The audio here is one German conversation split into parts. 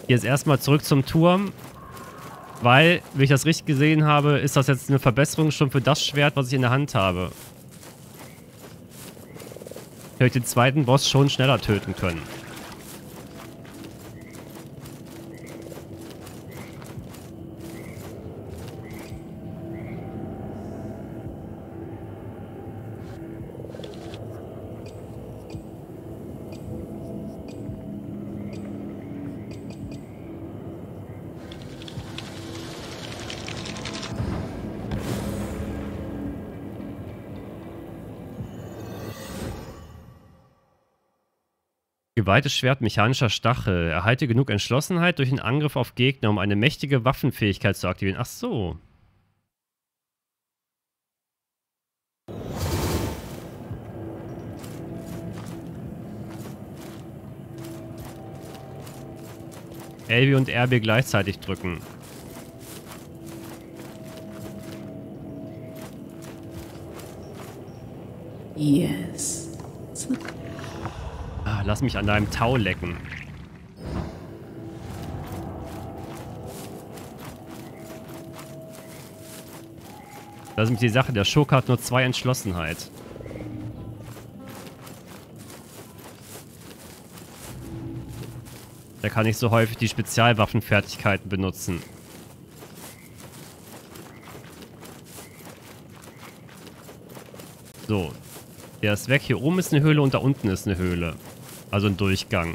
Jetzt erstmal zurück zum Turm. Weil, wie ich das richtig gesehen habe, ist das jetzt eine Verbesserung schon für das Schwert, was ich in der Hand habe. Hätte ich den zweiten Boss schon schneller töten können. Geweihtes Schwert mechanischer Stachel. Erhalte genug Entschlossenheit durch einen Angriff auf Gegner, um eine mächtige Waffenfähigkeit zu aktivieren. Ach so. LB und RB gleichzeitig drücken. Yes. Lass mich an deinem Tau lecken. Das ist nämlich die Sache. Der Schurke hat nur 2 Entschlossenheit. Der kann nicht so häufig die Spezialwaffenfertigkeiten benutzen. So. Der ist weg. Hier oben ist eine Höhle und da unten ist eine Höhle. Also ein Durchgang.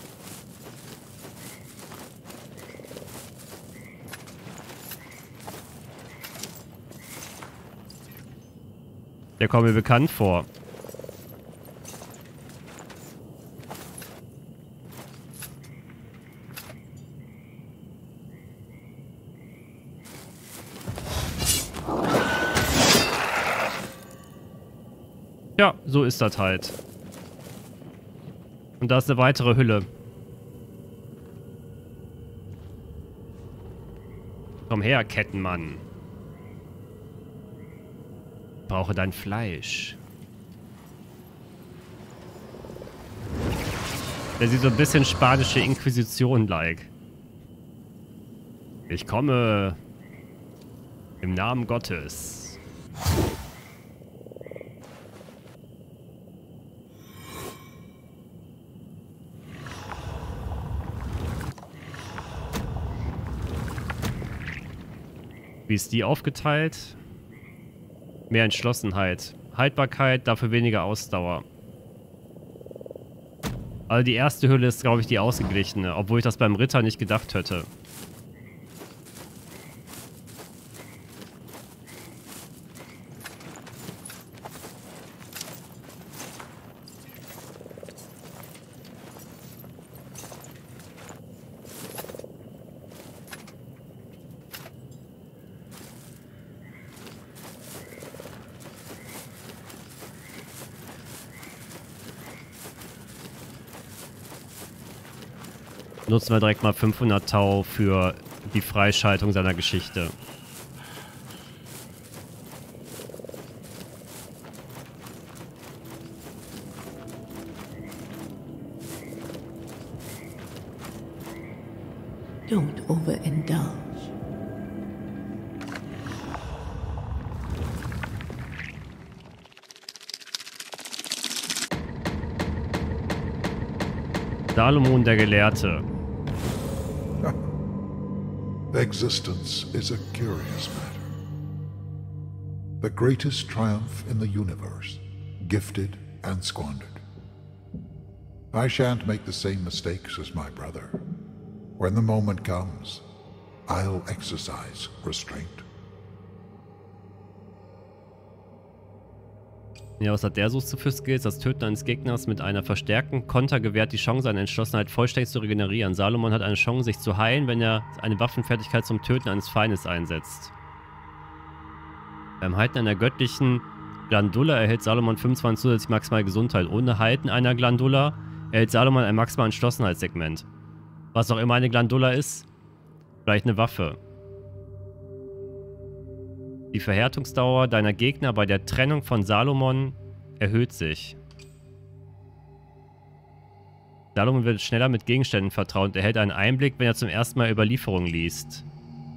Der kommt mir bekannt vor. Ja, so ist das halt. Und da ist eine weitere Hülle. Komm her, Kettenmann. Ich brauche dein Fleisch. Der sieht so ein bisschen spanische Inquisition-like. Ich komme im Namen Gottes. Wie ist die aufgeteilt? Mehr Entschlossenheit. Haltbarkeit, dafür weniger Ausdauer. Also die erste Hülle ist, glaube ich, die ausgeglichene, obwohl ich das beim Ritter nicht gedacht hätte. Nutzen wir direkt mal 500 Tau für die Freischaltung seiner Geschichte. Don't overindulge. Salomon der Gelehrte. Existence is a curious matter. The greatest triumph in the universe, gifted and squandered. I shan't make the same mistakes as my brother. When the moment comes, I'll exercise restraint. Ja, was hat der so für Skills? Das Töten eines Gegners mit einer verstärkten Konter gewährt die Chance, seine Entschlossenheit vollständig zu regenerieren. Salomon hat eine Chance, sich zu heilen, wenn er eine Waffenfertigkeit zum Töten eines Feindes einsetzt. Beim Halten einer göttlichen Glandula erhält Salomon 25 zusätzlich maximale Gesundheit. Ohne Halten einer Glandula erhält Salomon ein maximales Entschlossenheitssegment. Was auch immer eine Glandula ist, vielleicht eine Waffe. Die Verhärtungsdauer deiner Gegner bei der Trennung von Salomon erhöht sich. Salomon wird schneller mit Gegenständen vertraut und erhält einen Einblick, wenn er zum ersten Mal Überlieferungen liest.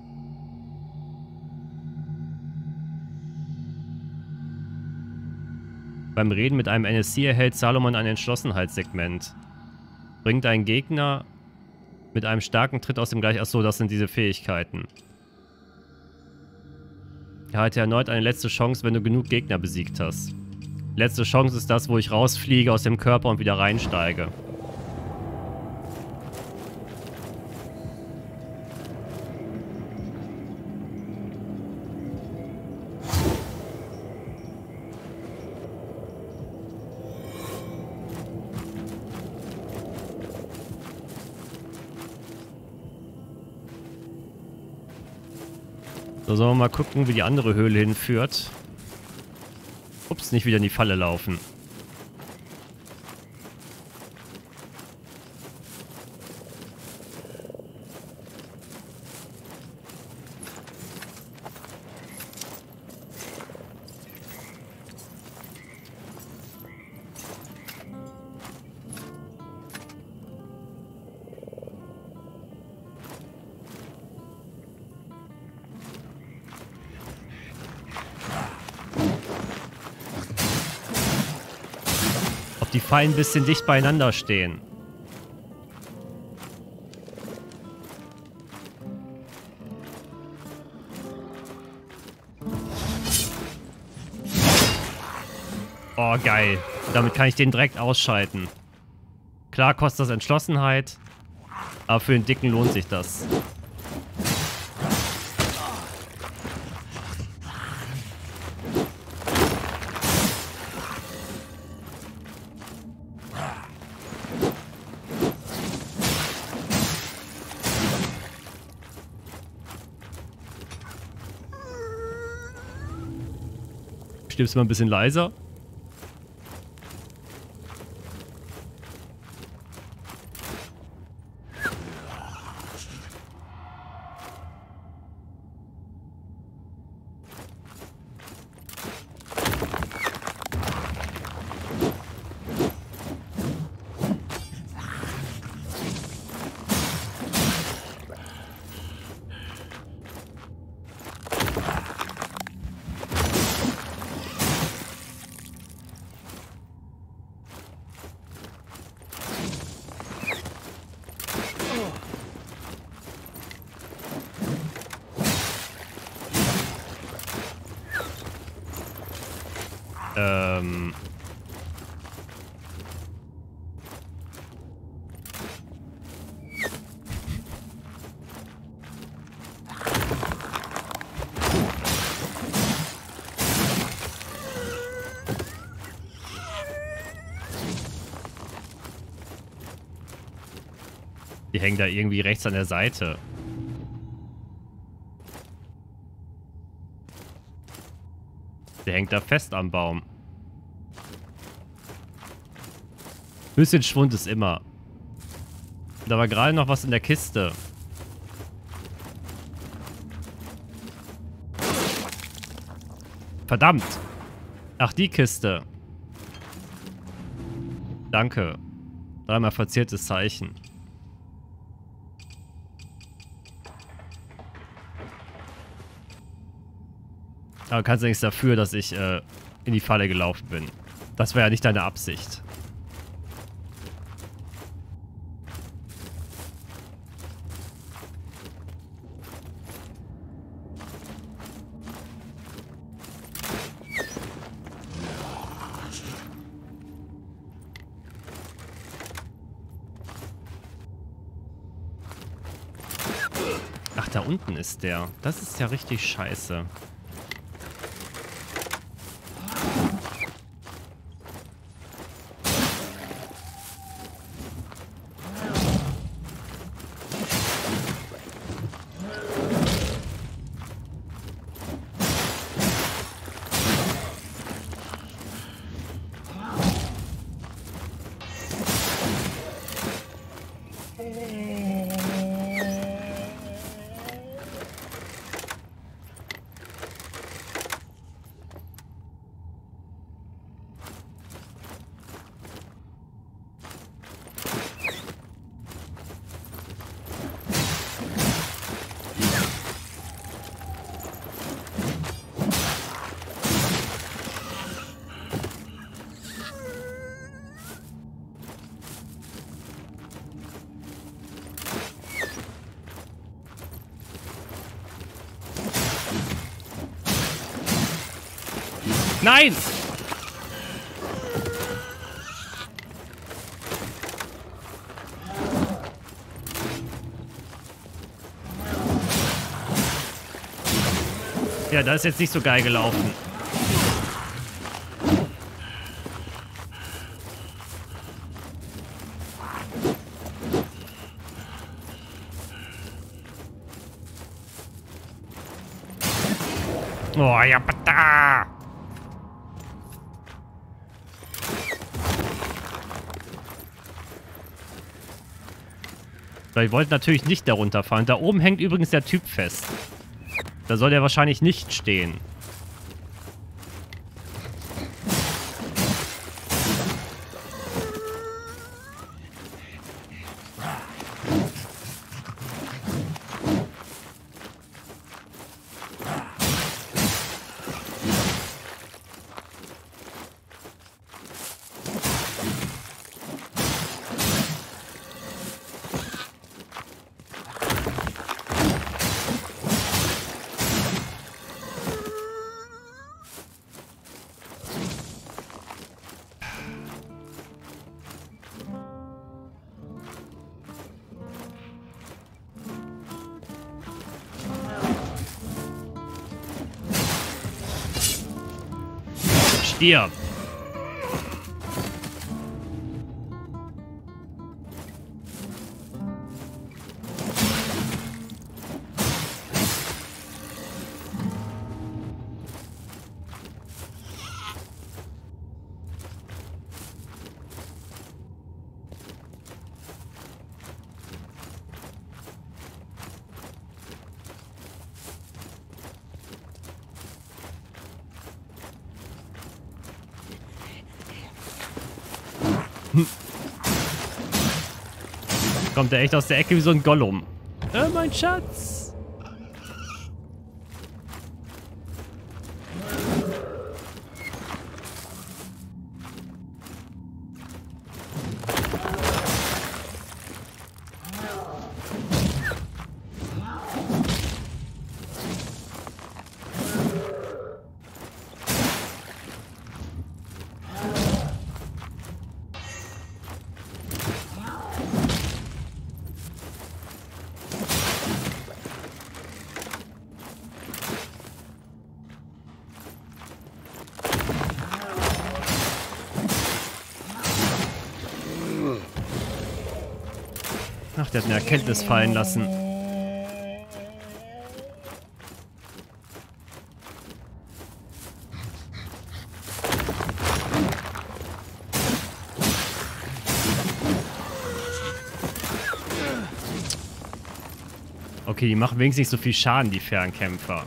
Beim Reden mit einem NSC erhält Salomon ein Entschlossenheitssegment. Bringt einen Gegner mit einem starken Tritt aus dem Gleich... Achso, das sind diese Fähigkeiten. Erhalte erneut eine letzte Chance, wenn du genug Gegner besiegt hast. Letzte Chance ist das, wo ich rausfliege aus dem Körper und wieder reinsteige. So, sollen wir mal gucken, wie die andere Höhle hinführt. Ups, nicht wieder in die Falle laufen. Die Fallen ein bisschen dicht beieinander stehen. Oh, geil. Damit kann ich den direkt ausschalten. Klar kostet das Entschlossenheit, aber für den Dicken lohnt sich das. Stimmst du mal ein bisschen leiser? Die hängen da irgendwie rechts an der Seite. Der hängt da fest am Baum. Bisschen Schwund ist immer. Da war gerade noch was in der Kiste. Verdammt! Ach, die Kiste. Danke. Dreimal verziertes Zeichen. Aber kannst du nichts dafür, dass ich in die Falle gelaufen bin. Das war ja nicht deine Absicht. Ach, da unten ist der. Das ist ja richtig scheiße. Nein! Ja, das ist jetzt nicht so geil gelaufen. Oh, ja, da! Ich wollte natürlich nicht darunter fahren. Da oben hängt übrigens der Typ fest. Da soll er wahrscheinlich nicht stehen. Stirb! Kommt er echt aus der Ecke wie so ein Gollum. Mein Schatz! Ach, der hat eine Erkenntnis fallen lassen. Okay, die machen wenigstens nicht so viel Schaden, die Fernkämpfer.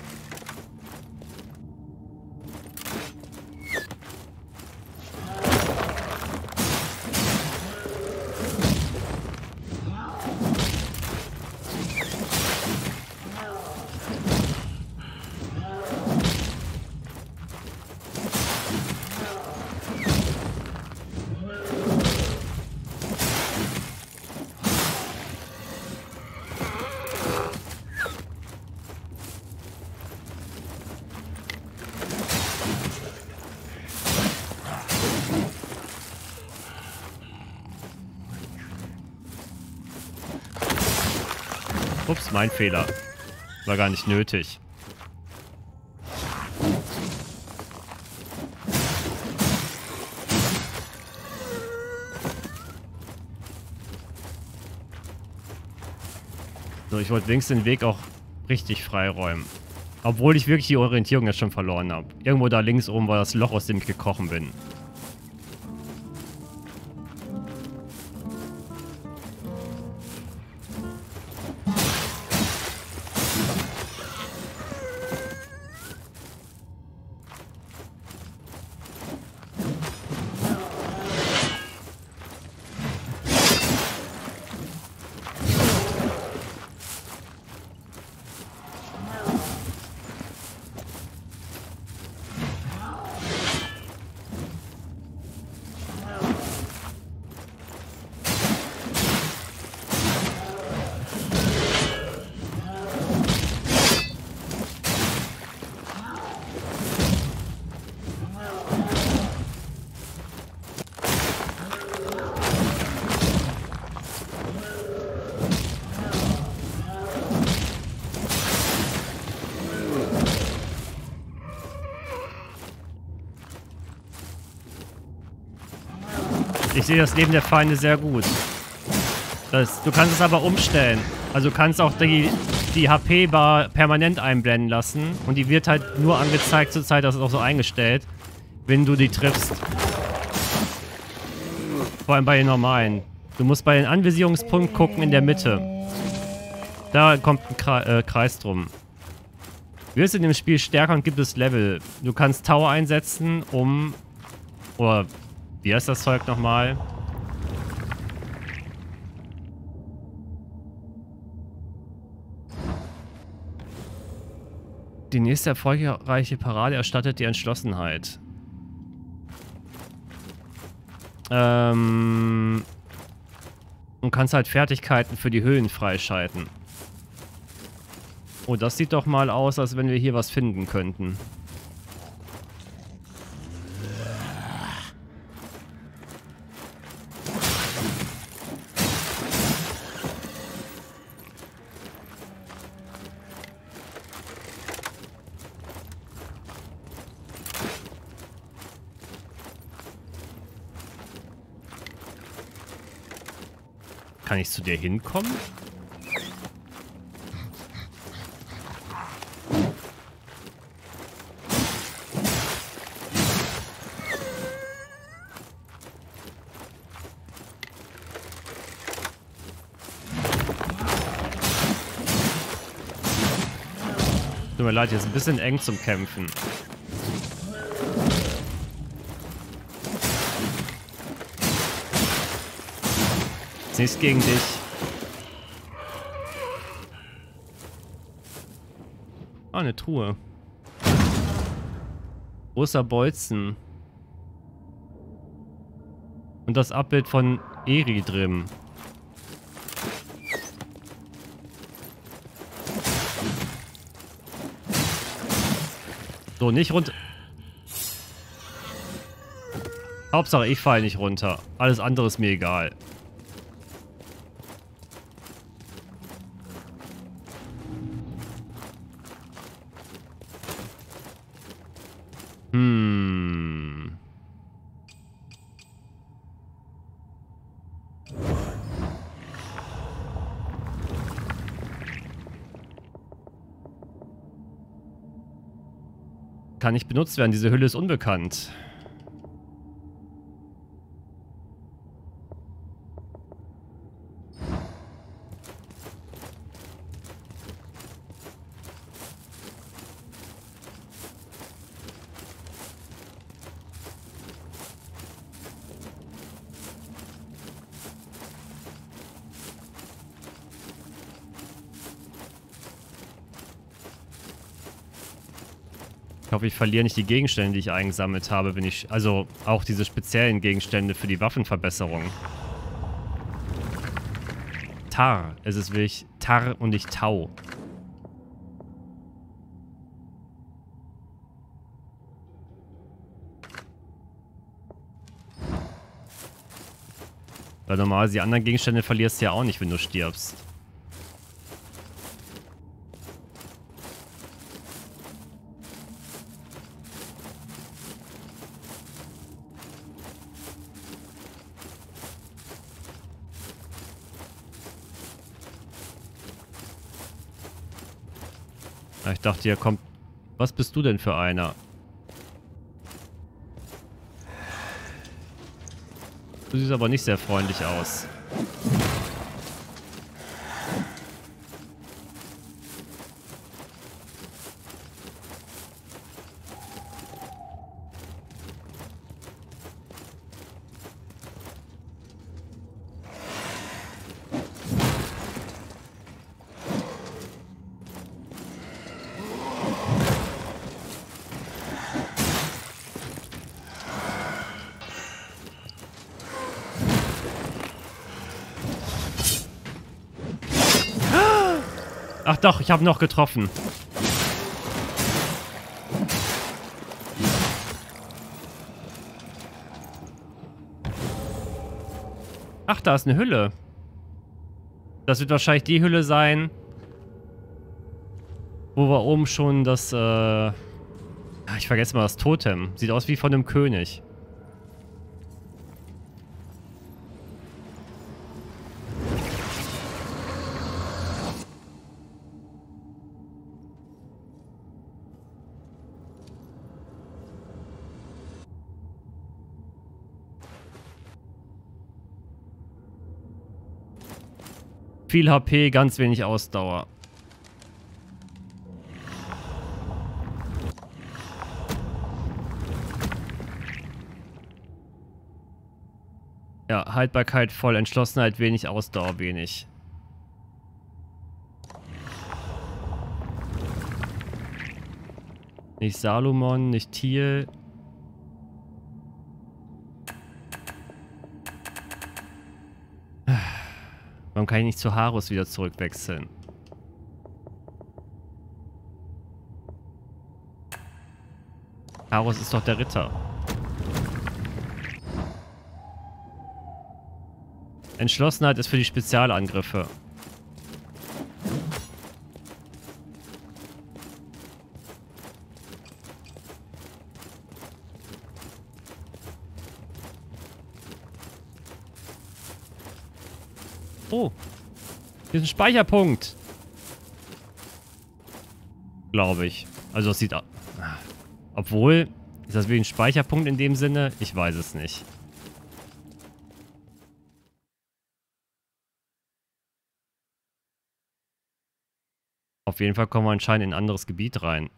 Ups, mein Fehler. War gar nicht nötig. So, ich wollte wenigstens den Weg auch richtig freiräumen. Obwohl ich wirklich die Orientierung jetzt schon verloren habe. Irgendwo da links oben war das Loch, aus dem ich gekrochen bin. Ich sehe das Leben der Feinde sehr gut. Du kannst es aber umstellen. Also du kannst auch die HP-Bar permanent einblenden lassen. Und die wird halt nur angezeigt zur Zeit, das ist auch so eingestellt, wenn du die triffst. Vor allem bei den normalen. Du musst bei den Anvisierungspunkt gucken in der Mitte. Da kommt ein Kreis drum. Du wirst in dem Spiel stärker und gibt es Level. Du kannst Tower einsetzen, um... Oder wie heißt das Zeug nochmal? Die nächste erfolgreiche Parade erstattet die Entschlossenheit. Und kannst halt Fertigkeiten für die Höhlen freischalten. Oh, das sieht doch mal aus, als wenn wir hier was finden könnten. Kann ich zu dir hinkommen? Tut mir leid, hier ist ein bisschen eng zum Kämpfen. Nichts gegen dich. Ah, eine Truhe. Großer Bolzen. Und das Abbild von Eri drin. So, nicht runter. Hauptsache, ich falle nicht runter. Alles andere ist mir egal. Kann nicht benutzt werden. Diese Hülle ist unbekannt. Ich hoffe, ich verliere nicht die Gegenstände, die ich eingesammelt habe, wenn ich... Also auch diese speziellen Gegenstände für die Waffenverbesserung. Tar. Es ist wirklich Tar und nicht Tau. Weil normalerweise die anderen Gegenstände verlierst du ja auch nicht, wenn du stirbst. Ich dachte, hier kommt... Was bist du denn für einer? Du siehst aber nicht sehr freundlich aus. Ach doch, ich habe noch getroffen. Ach, da ist eine Hülle. Das wird wahrscheinlich die Hülle sein, wo wir oben schon das, ich vergesse mal das Totem. Sieht aus wie von einem König. Viel HP, ganz wenig Ausdauer. Ja, Haltbarkeit voll, Entschlossenheit wenig, Ausdauer wenig. Nicht Salomon, nicht Thiel. Warum kann ich nicht zu Harus wieder zurückwechseln? Harus ist doch der Ritter. Entschlossenheit ist für die Spezialangriffe. Oh, hier ist ein Speicherpunkt. Glaube ich. Also es sieht aus. Obwohl, ist das wie ein Speicherpunkt in dem Sinne? Ich weiß es nicht. Auf jeden Fall kommen wir anscheinend in ein anderes Gebiet rein.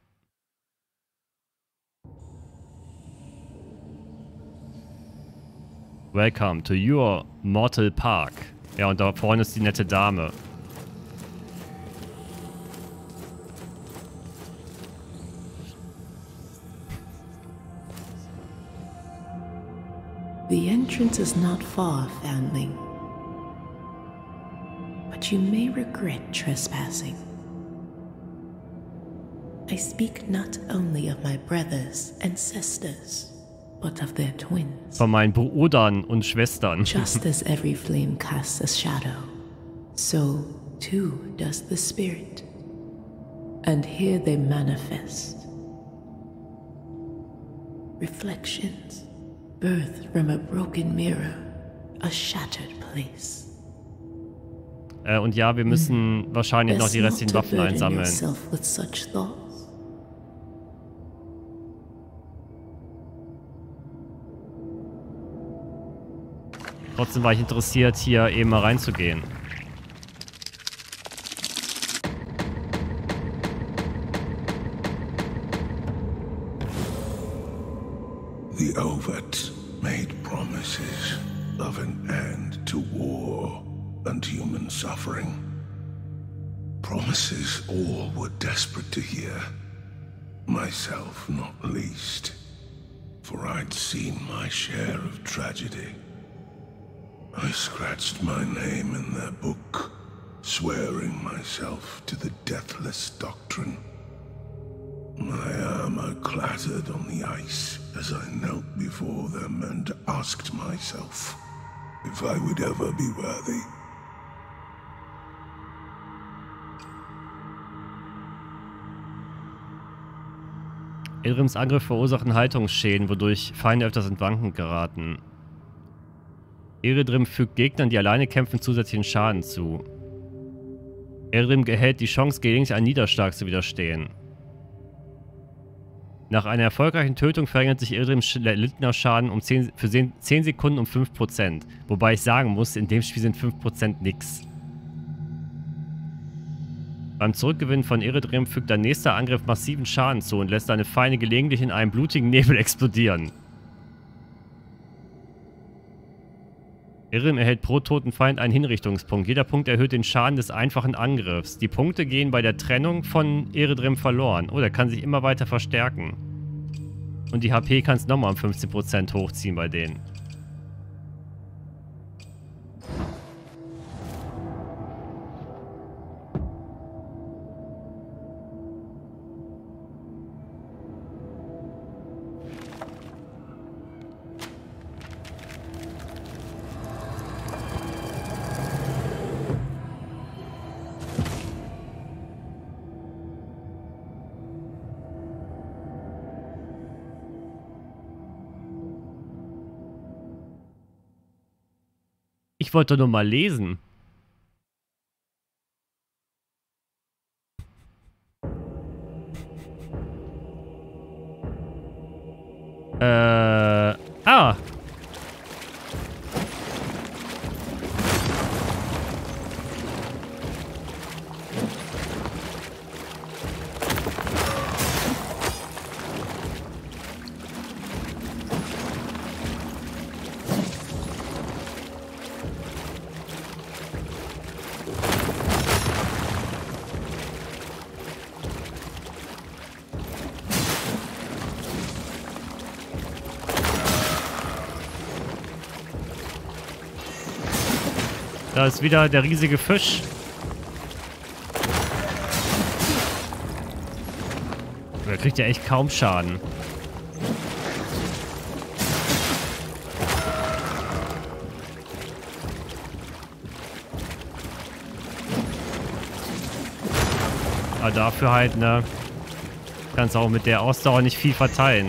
Welcome to your mortal park. Ja, und da vorne ist die nette Dame. The entrance is not far, Foundling. But you may regret trespassing. I speak not only of my brothers and sisters, but of their twins. Von meinen Brüdern und Schwestern. Just as every flame casts a shadow, so too does the spirit. And here they manifest. Reflections, birthed from a broken mirror, a shattered place. Und ja, wir müssen wahrscheinlich noch die restlichen Waffen einsammeln. Trotzdem war ich interessiert, hier eben mal reinzugehen. The Ovat made promises of an end to war and human suffering. Promises all were desperate to hear. Myself not least. For I'd seen my share of tragedy. I scratched my name in their book, swearing myself to the deathless doctrine. My armor clattered on the ice as I knelt before them and asked myself if I would ever be worthy. Eldrims Angriff verursachen Haltungsschäden, wodurch Feinde öfters in Wanken geraten. Eredrim fügt Gegnern, die alleine kämpfen, zusätzlichen Schaden zu. Eredrim erhält die Chance, gelegentlich einen Niederschlag zu widerstehen. Nach einer erfolgreichen Tötung verringert sich Eredrims erlittener Schaden für 10 Sekunden um 5%. Wobei ich sagen muss, in dem Spiel sind 5% nix. Beim Zurückgewinnen von Eredrim fügt dein nächster Angriff massiven Schaden zu und lässt deine Feinde gelegentlich in einem blutigen Nebel explodieren. Eredrim erhält pro toten Feind einen Hinrichtungspunkt. Jeder Punkt erhöht den Schaden des einfachen Angriffs. Die Punkte gehen bei der Trennung von Eredrim verloren. Oh, der kann sich immer weiter verstärken. Und die HP kannst du nochmal um 15% hochziehen bei denen. Ich wollte nur mal lesen. Ah. Da ist wieder der riesige Fisch. Der kriegt ja echt kaum Schaden. Aber dafür halt, ne? Kannst auch mit der Ausdauer nicht viel verteilen.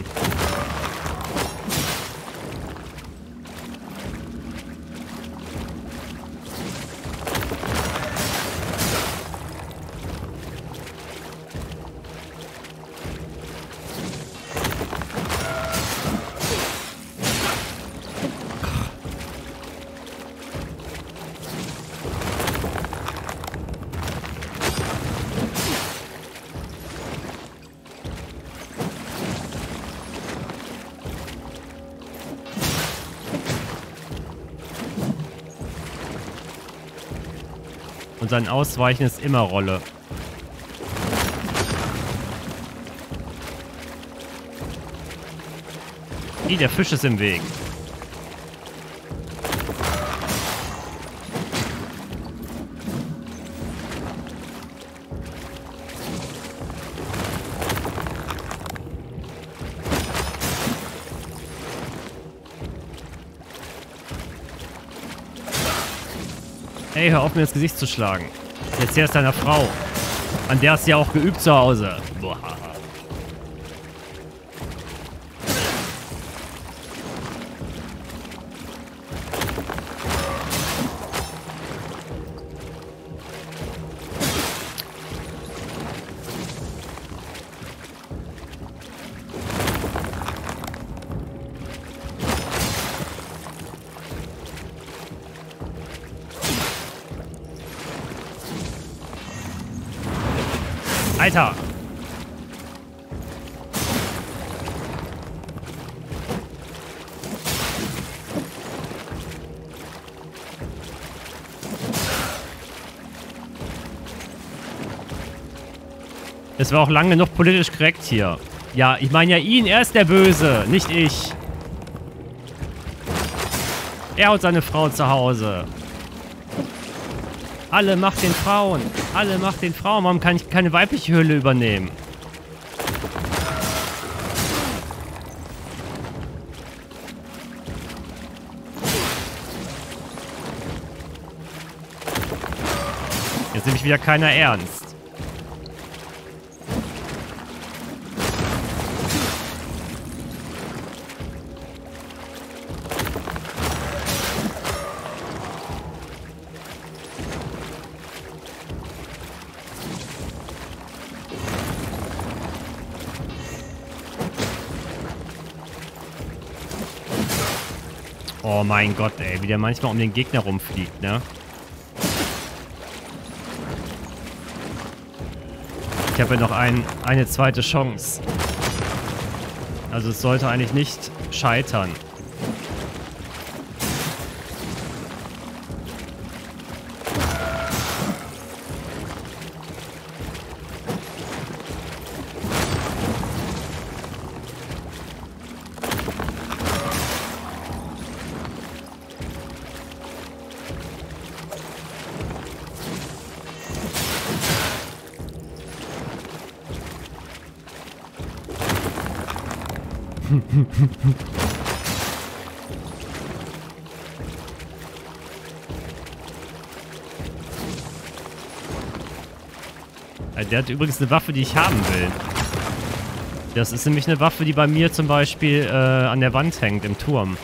Und sein Ausweichen ist immer Rolle. Der Fisch ist im Weg. Ey, hör auf, mir ins Gesicht zu schlagen. Jetzt erst deiner Frau. An der hast du ja auch geübt zu Hause. Boah. Alter! Es war auch lange genug politisch korrekt hier. Ja, ich meine ja ihn, er ist der Böse, nicht ich. Er und seine Frau zu Hause. Alle Macht den Frauen. Alle Macht den Frauen. Warum kann ich keine weibliche Hülle übernehmen? Jetzt nimmt mich wieder keiner ernst. Oh mein Gott, ey, wie der manchmal um den Gegner rumfliegt, ne? Ich habe ja noch eine zweite Chance. Also es sollte eigentlich nicht scheitern. Der hat übrigens eine Waffe, die ich haben will. Das ist nämlich eine Waffe, die bei mir zum Beispiel an der Wand hängt, im Turm.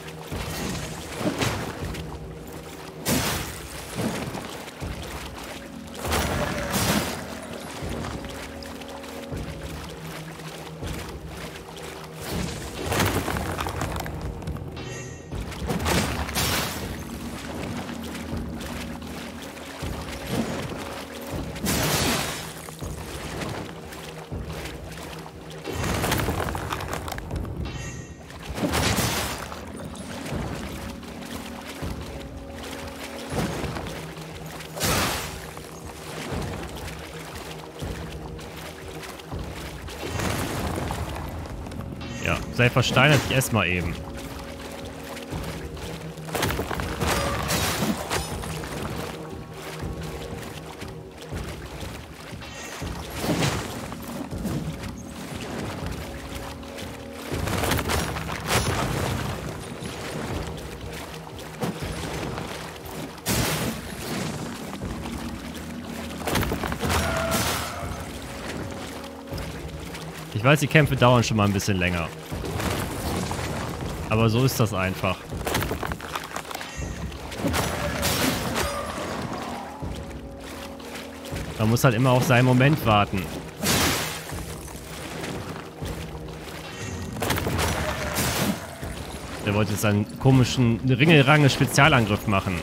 Ja, sei versteinert, ich ess mal eben. Ich weiß, die Kämpfe dauern schon mal ein bisschen länger. Aber so ist das einfach. Man muss halt immer auf seinen Moment warten. Der wollte jetzt einen komischen Ringelrange-Spezialangriff machen.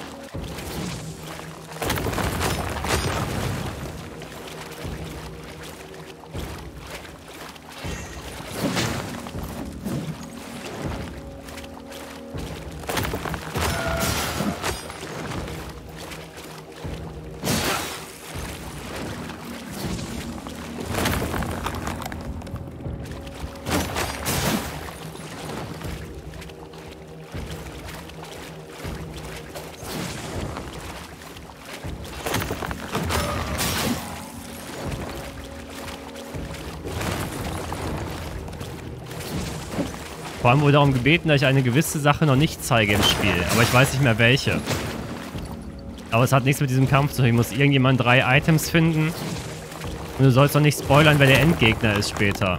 Vor allem wurde darum gebeten, dass ich eine gewisse Sache noch nicht zeige im Spiel. Aber ich weiß nicht mehr welche. Aber es hat nichts mit diesem Kampf zu tun. Ich muss irgendjemand 3 Items finden. Und du sollst doch nicht spoilern, wer der Endgegner ist später.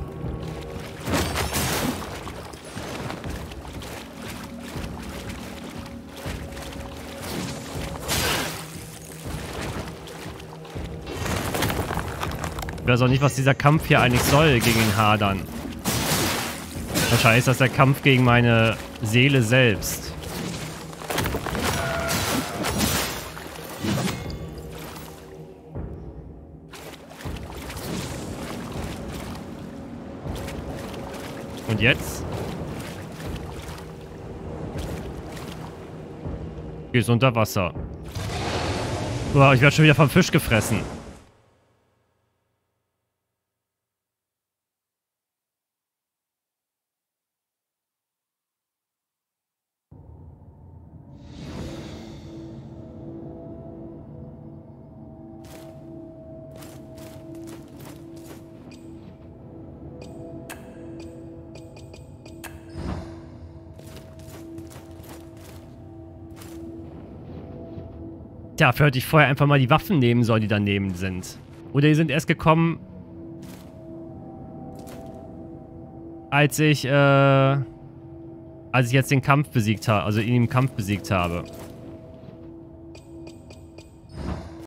Ich weiß auch nicht, was dieser Kampf hier eigentlich soll gegen den Hadern. Wahrscheinlich ist das der Kampf gegen meine Seele selbst. Und jetzt? Hier ist unter Wasser. Boah, ich werde schon wieder vom Fisch gefressen. Dafür hätte ich vorher einfach mal die Waffen nehmen sollen, die daneben sind. Oder die sind erst gekommen, als ich jetzt den Kampf besiegt habe, also ihn im Kampf besiegt habe.